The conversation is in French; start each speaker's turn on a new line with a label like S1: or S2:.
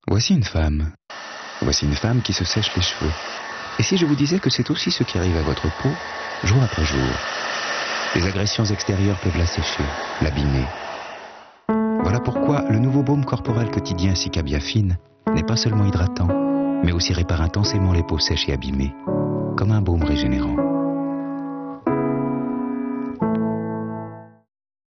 S1: Voici une femme. Voici une femme qui se sèche les cheveux. Et si je vous disais que c'est aussi ce qui arrive à votre peau, jour après jour? Les agressions extérieures peuvent l'assécher, l'abîmer. Voilà pourquoi le nouveau baume corporel quotidien Cicabiafine n'est pas seulement hydratant, mais aussi répare intensément les peaux sèches et abîmées, comme un baume régénérant.